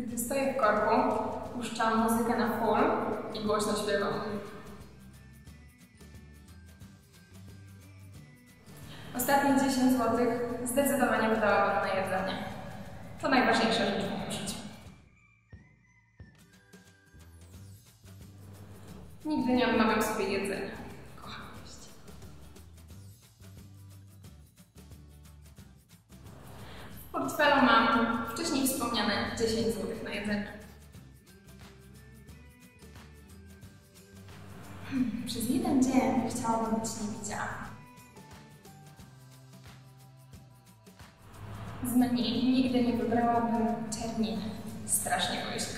Gdy stoję w korku, puszczam muzykę na full i głośno śpiewam. Ostatnie 10 zł zdecydowanie wydałabym na jedzenie. To najważniejsza rzecz w moim życiu. Nigdy nie odmawiam sobie jedzenia. Kocham jeść. W portfelu mam wcześniej wspomniane 10 zł na jedzenie. Przez jeden dzień chciałabym być niewidzialna. Z menu nigdy nie wybrałabym czerniny. Strasznie boję się